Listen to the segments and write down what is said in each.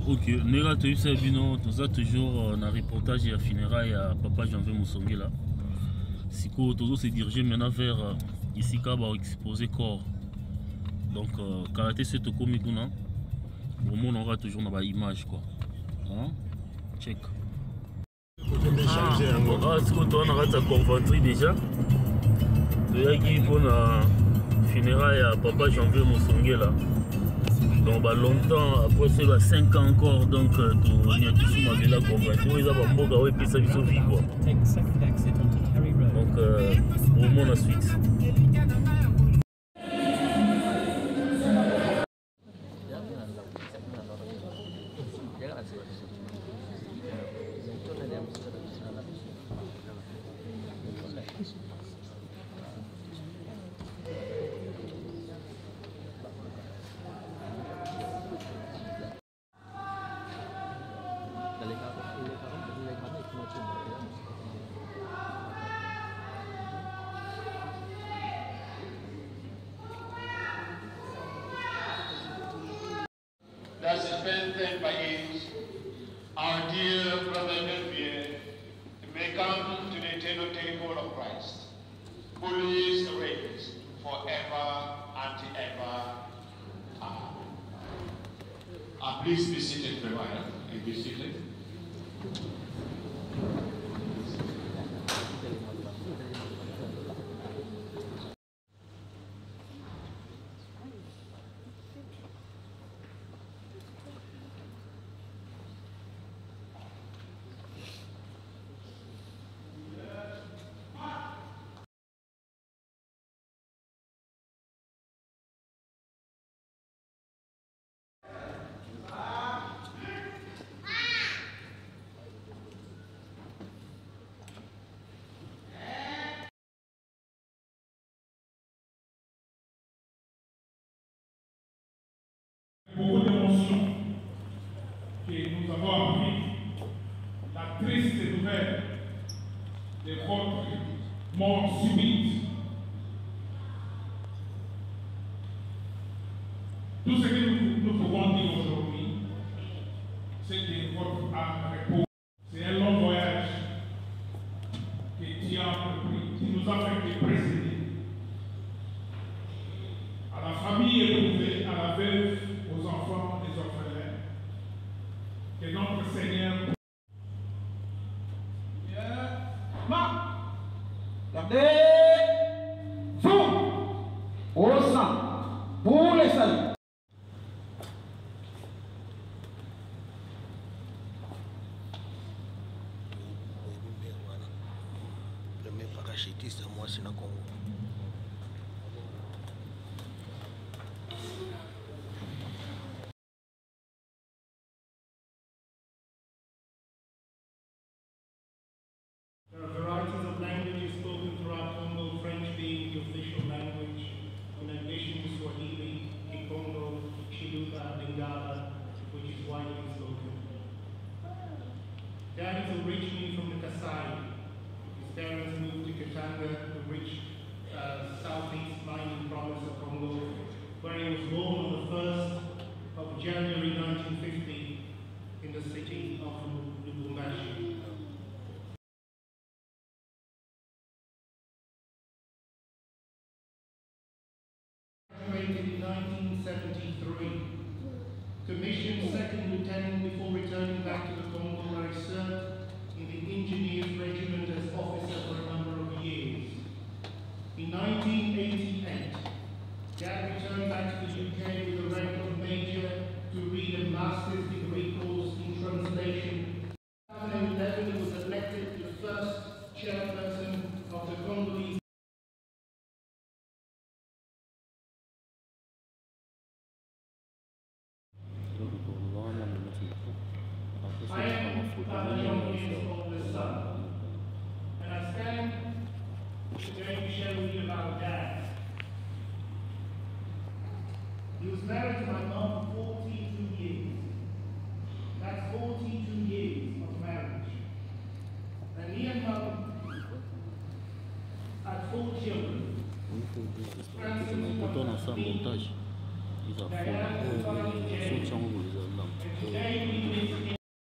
Ok, Nera Toyusa Bino, nous a toujours un reportage et un funérailles à Papa Janvier Moussongue là. Siko, toujours se diriger maintenant vers ici, car va exposer corps. Donc, karaté c'est au Komikuna. Au moins, on aura toujours dans l'image quoi. Hein? Check. Ah, ce qu'on aura ta conventerie déjà. De Yagi pour la funérailles à Papa Janvier Moussongue là. Donc bah, longtemps après c'est 5 ans encore donc il y a tout ce monde là convention ils ont mboga ouais puis ça vient vie quoi. Donc au moins la suite. That's spent by our dear brother Nelvier may come to the eternal table of Christ, who lives raised forever and ever. Please be seated for a while and be seated. Beaucoup d'émotions que nous avons appris la triste nouvelle de votre mort subite. Tout ce que nous pouvons dire aujourd'hui, c'est que votre âme repose. C'est un long voyage que tu as entrepris, qui nous a fait précéder. À la famille éprouvée, à la veuve, aux enfants des orphelins, que notre Seigneur. Regardez, zoom, au sang, pour les saluts. Premier parachutiste, moi c'est le Congo. There are varieties of languages spoken throughout Congo, French being the official language, in addition to Swahili, Kikongo, Chiluka, Lingala, which is widely spoken. Dad is originally from the Kasai. His parents moved to Katanga, the rich southeast mining province of Congo, where he was born on the 1st of January 1950 in the city of Lubumbashi. Graduated in 1973, commissioned second lieutenant before returning back to the Congo, where he served in the Engineers Regiment as officer for a number of years. In 1988, Dad returned back to the UK with the rank of major to read a master's degree course in translation. In 2011, he was elected the first chairperson of the Congolese. I am Papa Jean-Pierre of the Sun, and I stand today to share with you about Dad. He was married to my mom for 42 years. That's 42 years of marriage. And me and Mom had 4 children. Diane was finally dead. And today we miss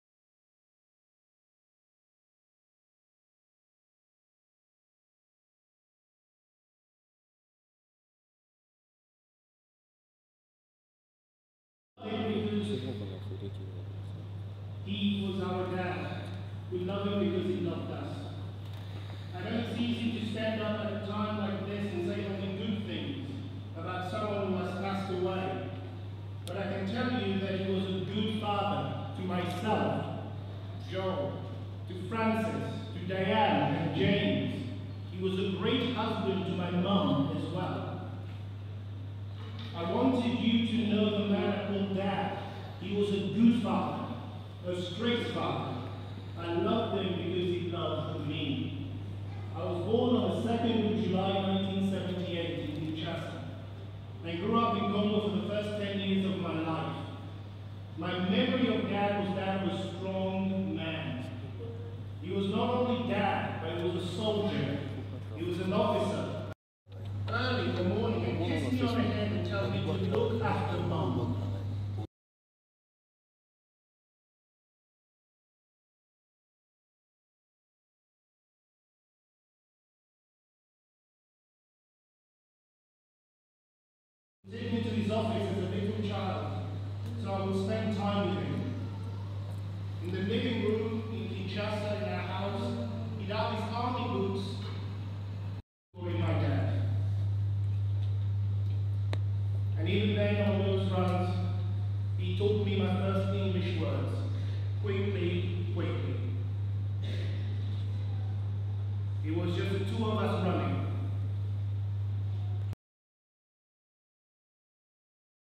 he was our dad. We love him because he loved us. I know it's easy to stand up at a time like this and say only good things about someone who has passed away. But I can tell you that he was a good father to myself, Joe, to Francis, to Diane and James. He was a great husband to my mom as well. I wanted you to know the man I called Dad. He was a good father, a straight father. I loved him because he loved me. I was born on the 2nd of July 1978 in Kinshasa. I grew up in Congo for the first 10 years of my life. My memory of Dad was that of a strong man. He was not only Dad, but he was a soldier. He was an officer. Early in the morning and kiss me on the head and tell me to look after Mom. Take me to his office as a little child, so I would spend time with him. In the living room in Kinshasa, in our house, he'd have his army boots for my dad. And even then, on those runs, he taught me my first English words, quickly, quickly. It was just the two of us running.